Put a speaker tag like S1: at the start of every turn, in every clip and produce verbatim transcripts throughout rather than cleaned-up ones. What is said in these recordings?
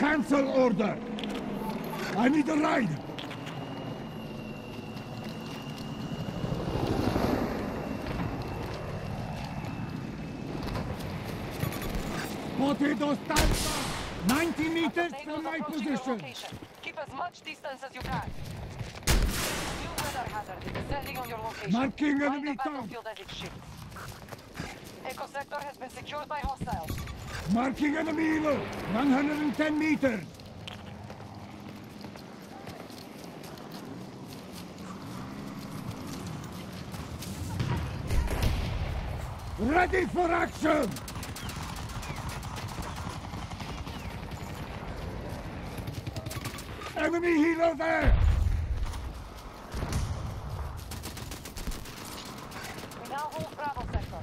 S1: Cancel order! I need a ride! Spotted hostile! ninety meters from my position!
S2: Keep as much distance as you can. New weather hazard is descending on your location.
S1: Marking
S2: Find
S1: enemy
S2: the
S1: town!
S2: battlefield as it shifts. Echo sector has been secured by hostiles.
S1: Marking enemy helo! one hundred ten meters! Ready for action! Enemy helo there!
S2: We now hold Bravo sector.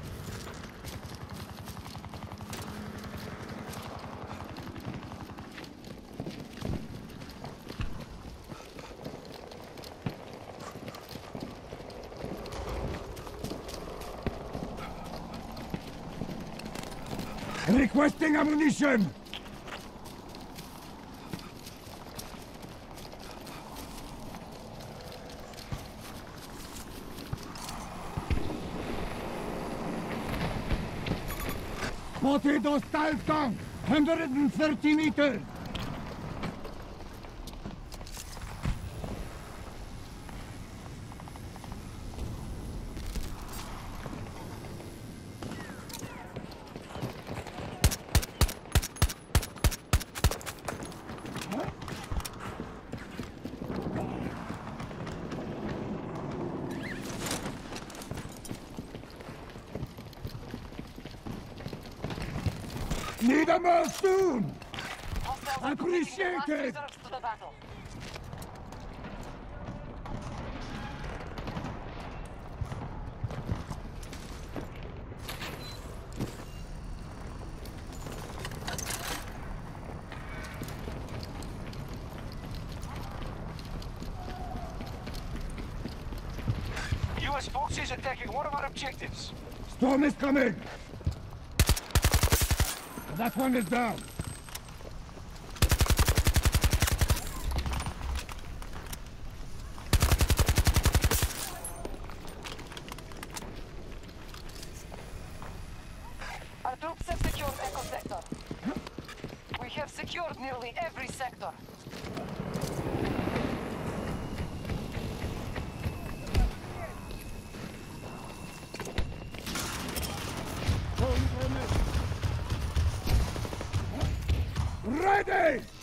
S1: Requesting ammunition! Spotted hostile tank! one hundred thirty meters! Need a more soon!
S2: Hostiles are
S1: Appreciate
S2: committing the
S1: it.
S2: last reserves to the battle.
S3: U S forces attacking one of our objectives.
S1: Storm is coming! That one is down!
S2: Our troops have secured Echo sector. We have secured nearly every sector.
S1: Ready!